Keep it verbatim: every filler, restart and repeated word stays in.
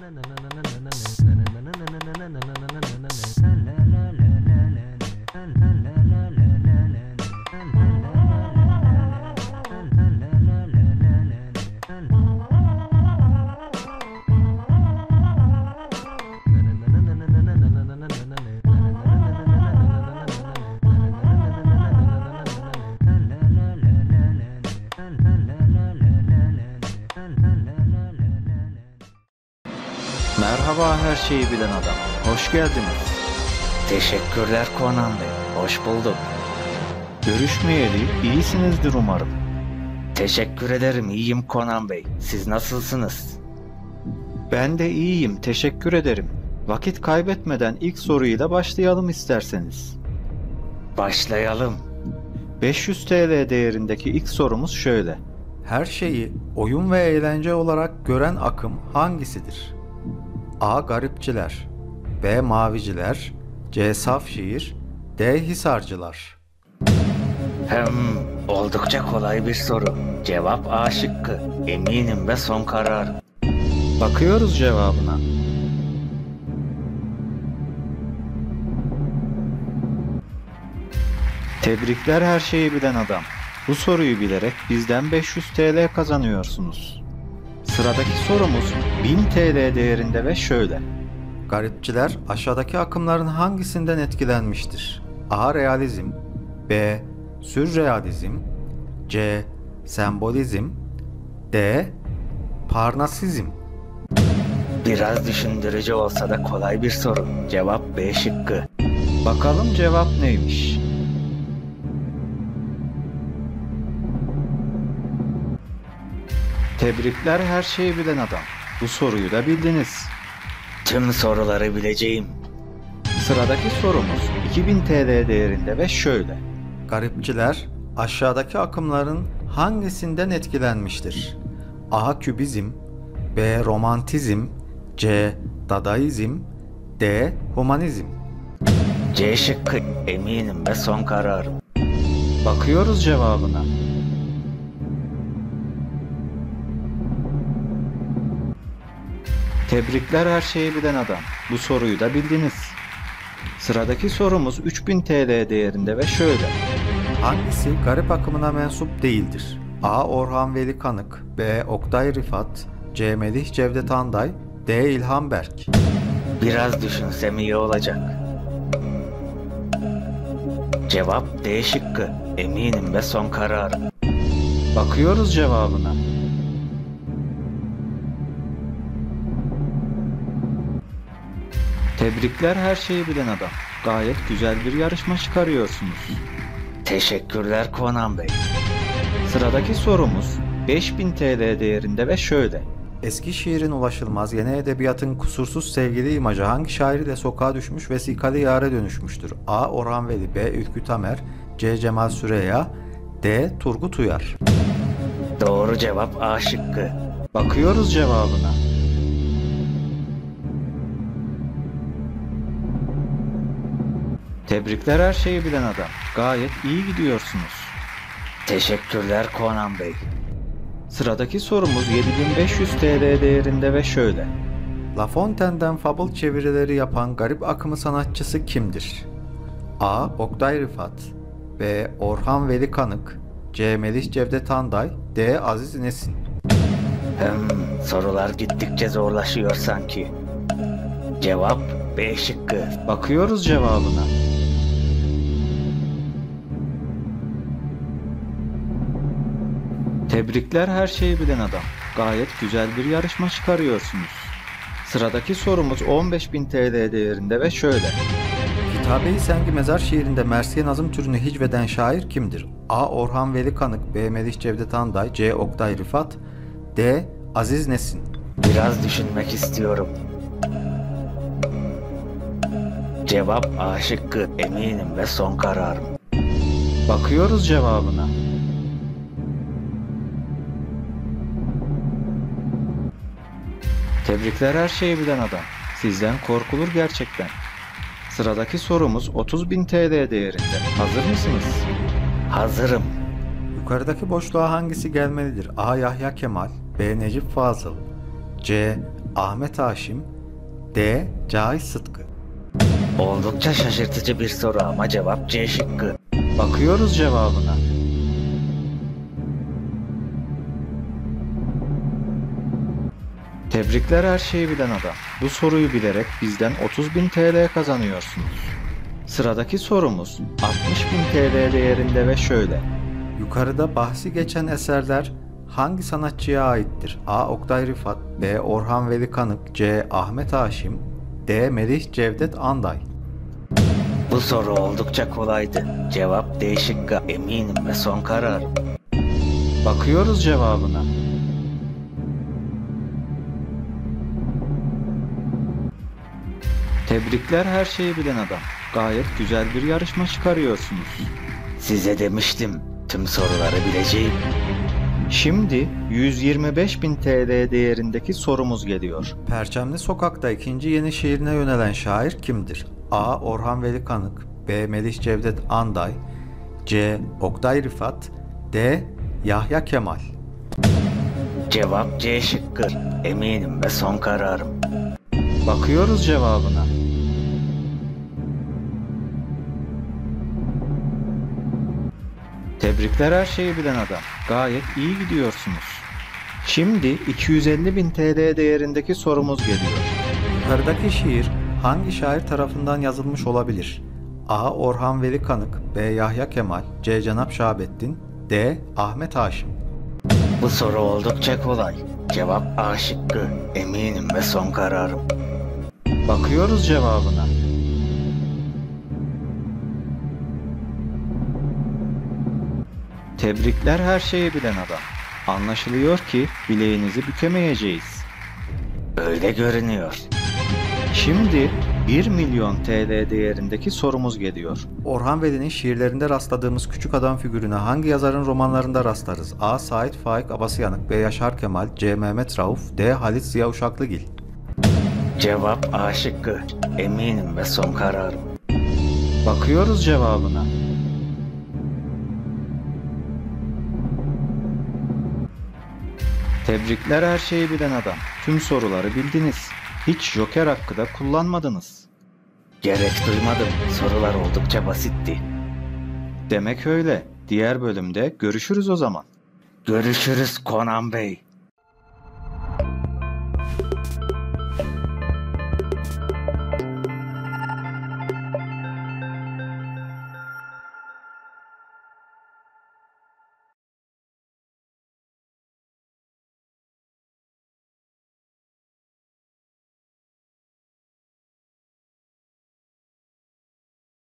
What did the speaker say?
Merhaba her şeyi bilen adam. Hoş geldiniz. Teşekkürler Conan Bey. Hoş bulduk. Görüşmeyeli iyisinizdir umarım. Teşekkür ederim. İyiyim Conan Bey. Siz nasılsınız? Ben de iyiyim. Teşekkür ederim. Vakit kaybetmeden ilk soruyla başlayalım isterseniz. Başlayalım. beş yüz T L değerindeki ilk sorumuz şöyle. Her şeyi oyun ve eğlence olarak gören akım hangisidir? A. Garipçiler, B. Maviciler, C. Safşehir, D. Hisarcılar. Hem oldukça kolay bir soru. Cevap A şıkkı. Eminim ve son kararım. Bakıyoruz cevabına. Tebrikler her şeyi bilen adam. Bu soruyu bilerek bizden beş yüz T L kazanıyorsunuz. Sıradaki sorumuz bin T L değerinde ve şöyle. Garipçiler aşağıdaki akımların hangisinden etkilenmiştir? A. Realizm, B. Sürrealizm, C. Sembolizm, D. Parnasizm. Biraz düşündürücü olsa da kolay bir soru. Cevap B şıkkı. Bakalım cevap neymiş? Tebrikler her şeyi bilen adam. Bu soruyu da bildiniz. Tüm soruları bileceğim. Sıradaki sorumuz iki bin T L değerinde ve şöyle. Garipçiler aşağıdaki akımların hangisinden etkilenmiştir? A. Kübizm, B. Romantizm, C. Dadaizm, D. Humanizm. C şıkkı. Eminim ve son kararım. Bakıyoruz cevabına. Tebrikler her şeyi bilen adam. Bu soruyu da bildiniz. Sıradaki sorumuz üç bin T L değerinde ve şöyle. Hangisi garip akımına mensup değildir? A. Orhan Veli Kanık, B. Oktay Rifat, C. Melih Cevdet Anday, D. İlhan Berk. Biraz düşünsem iyi olacak. Cevap D şıkkı. Eminim ve son kararım. Bakıyoruz cevabına. Tebrikler her şeyi bilen adam. Gayet güzel bir yarışma çıkarıyorsunuz. Teşekkürler Conan Bey. Sıradaki sorumuz beş bin T L değerinde ve şöyle. Eski şiirin ulaşılmaz, yeni edebiyatın kusursuz sevgili imajı hangi şair ile sokağa düşmüş vesikalı yâre dönüşmüştür? A. Orhan Veli, B. Ülkü Tamer, C. Cemal Süreya, D. Turgut Uyar. Doğru cevap A şıkkı. Bakıyoruz cevabına. Tebrikler her şeyi bilen adam. Gayet iyi gidiyorsunuz. Teşekkürler Conan Bey. Sıradaki sorumuz yedi bin beş yüz T L değerinde ve şöyle. La Fontaine'den fable çevirileri yapan garip akımı sanatçısı kimdir? A. Oktay Rifat, B. Orhan Veli Kanık, C. Melih Cevdet Anday, D. Aziz Nesin. Hmm, sorular gittikçe zorlaşıyor sanki. Cevap B şıkkı. Bakıyoruz cevabına. Tebrikler her şeyi bilen adam. Gayet güzel bir yarışma çıkarıyorsunuz. Sıradaki sorumuz on beş bin T L değerinde ve şöyle. Kitabe-i Sengi Mezar şiirinde Mersiye Nazım türünü hicveden şair kimdir? A. Orhan Veli Kanık, B. Melih Cevdet Anday, C. Oktay Rifat, D. Aziz Nesin. Biraz düşünmek istiyorum. Cevap A şıkkı. Eminim ve son kararım. Bakıyoruz cevabına. Tebrikler her şeyi bilen adam. Sizden korkulur gerçekten. Sıradaki sorumuz otuz bin T L değerinde. Hazır mısınız? Hazırım. Yukarıdaki boşluğa hangisi gelmelidir? A. Yahya Kemal, B. Necip Fazıl, C. Ahmet Haşim, D. Cahit Sıtkı. Oldukça şaşırtıcı bir soru ama cevap C şıkkı. Bakıyoruz cevabına. Tebrikler her şeyi bilen adam. Bu soruyu bilerek bizden otuz bin T L kazanıyorsunuz. Sıradaki sorumuz altmış bin T L değerinde ve şöyle. Yukarıda bahsi geçen eserler hangi sanatçıya aittir? A. Oktay Rıfat, B. Orhan Veli Kanık, C. Ahmet Haşim, D. Melih Cevdet Anday. Bu soru oldukça kolaydı. Cevap D şıkkı. Eminim ve son karar. Bakıyoruz cevabına. Tebrikler her şeyi bilen adam. Gayet güzel bir yarışma çıkarıyorsunuz. Size demiştim. Tüm soruları bileceğim. Şimdi yüz yirmi beş bin T L değerindeki sorumuz geliyor. Perçemli Sokak'ta ikinci yeni şiirine yönelen şair kimdir? A. Orhan Veli Kanık, B. Melih Cevdet Anday, C. Oktay Rıfat, D. Yahya Kemal. Cevap C şıkkı. Eminim ve son kararım. Bakıyoruz cevabına. Tebrikler her şeyi bilen adam. Gayet iyi gidiyorsunuz. Şimdi iki yüz elli bin T L değerindeki sorumuz geliyor. Yukarıdaki şiir hangi şair tarafından yazılmış olabilir? A. Orhan Veli Kanık, B. Yahya Kemal, C. Cenap Şahabettin, D. Ahmet Haşim. Bu soru oldukça kolay. Cevap A şıkkı. Eminim ve son kararım. Bakıyoruz cevabına. Tebrikler her şeyi bilen adam. Anlaşılıyor ki bileğinizi bükemeyeceğiz. Öyle görünüyor. Şimdi bir milyon T L değerindeki sorumuz geliyor. Orhan Veli'nin şiirlerinde rastladığımız küçük adam figürüne hangi yazarın romanlarında rastlarız? A. Sait Faik Abasıyanık, B. Yaşar Kemal, C. Mehmet Rauf, D. Halit Ziya Uşaklıgil. Cevap A şıkkı. Eminim ve son kararım. Bakıyoruz cevabına. Tebrikler her şeyi bilen adam. Tüm soruları bildiniz. Hiç joker hakkı da kullanmadınız. Gerek duymadım. Sorular oldukça basitti. Demek öyle. Diğer bölümde görüşürüz o zaman. Görüşürüz Konan Bey.